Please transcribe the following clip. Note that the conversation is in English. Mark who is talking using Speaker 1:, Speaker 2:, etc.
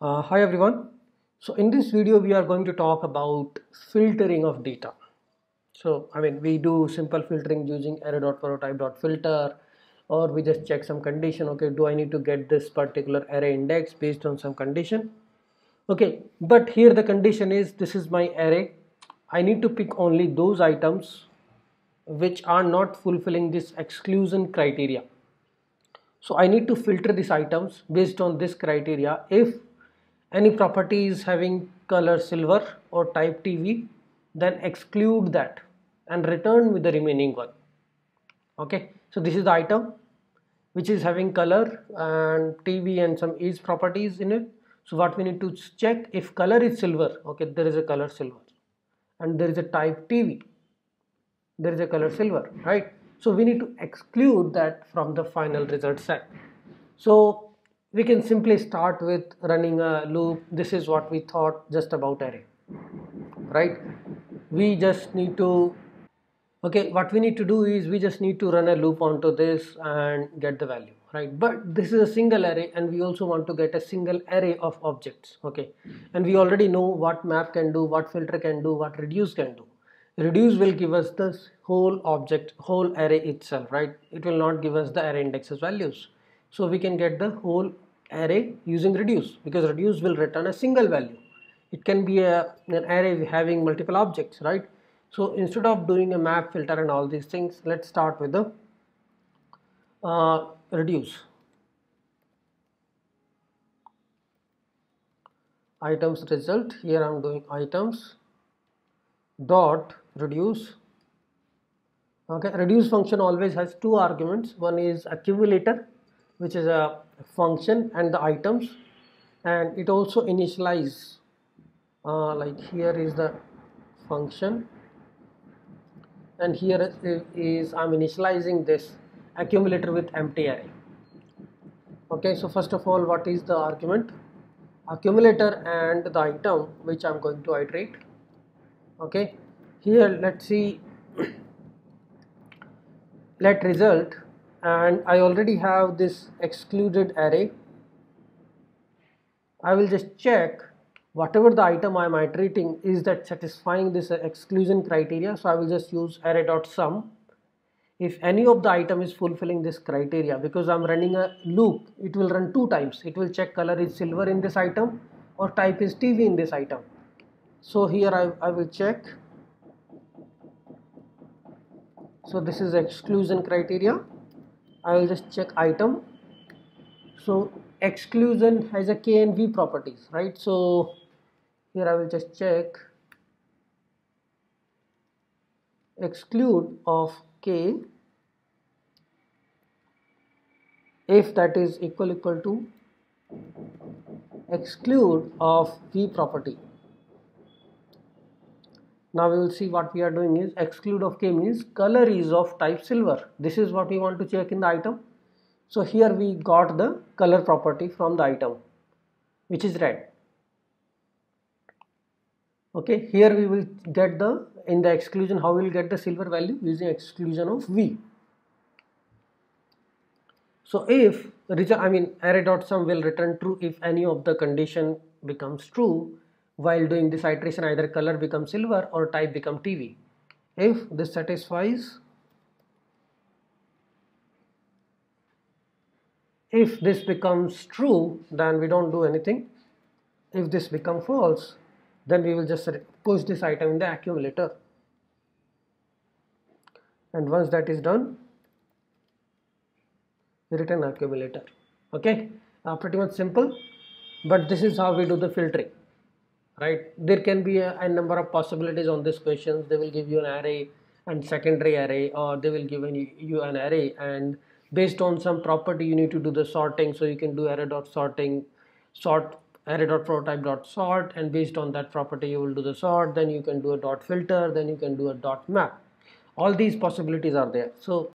Speaker 1: Hi everyone. So in this video we are going to talk about filtering of data. So we do simple filtering using array.prototype.filter, or we just check some condition. Okay, do I need to get this particular array index based on some condition? Okay, but here the condition is this is my array. I need to pick only those items which are not fulfilling this exclusion criteria. So I need to filter these items based on this criteria. If any property is having color silver or type TV, then exclude that and return with the remaining one. Okay, so this is the item which is having color and TV and some is properties in it. So what we need to check, if color is silver, okay, there is a color silver, and there is a type TV, there is a color silver, right? So we need to exclude that from the final result set. So we can simply start with running a loop. This is what we thought just about array, right? We just need to, okay, what we need to do is we just need to run a loop onto this and get the value, right? But this is a single array and we also want to get a single array of objects, okay? And we already know what map can do, what filter can do, what reduce can do. Reduce will give us this whole object, whole array itself, right? It will not give us the array indexes values. So we can get the whole array using reduce, because reduce will return a single value. It can be an array having multiple objects, right? So instead of doing a map filter and all these things, let's start with the reduce. Items result, here I'm doing items dot reduce. Okay, reduce function always has two arguments. One is accumulator, which is a function, and the items, and it also initialize, like here is the function, and here is I'm initializing this accumulator with empty array. Okay, so first of all, what is the argument? Accumulator and the item which I'm going to iterate. Okay, here let's see let result, and I already have this excluded array. I will just check whatever the item I am iterating, is that satisfying this exclusion criteria. So I will just use array.sum. If any of the item is fulfilling this criteria, because I'm running a loop, it will run two times. It will check color is silver in this item or type is TV in this item. So here I will check. So this is exclusion criteria. I will just check item. So exclusion has a K and V properties, right? So here I will just check exclude of K if that is equal to exclude of V property. Now we will see what we are doing is exclude of K means color is of type silver. This is what we want to check in the item. So here we got the color property from the item, which is red. Okay, here we will get the, in the exclusion, how we will get the silver value? Using exclusion of V. So if array.sum will return true if any of the condition becomes true. While doing this iteration, either color becomes silver or type become TV. If this satisfies, if this becomes true, then we don't do anything. If this becomes false, then we will just push this item in the accumulator. And once that is done, we return accumulator. Okay, pretty much simple, but this is how we do the filtering. Right, there can be a number of possibilities on this questions. They will give you an array and secondary array, or they will give you an array, and based on some property you need to do the sorting. So you can do array.sorting, sort array.prototype.sort, and based on that property you will do the sort. Then you can do a dot filter, then you can do a dot map. All these possibilities are there. So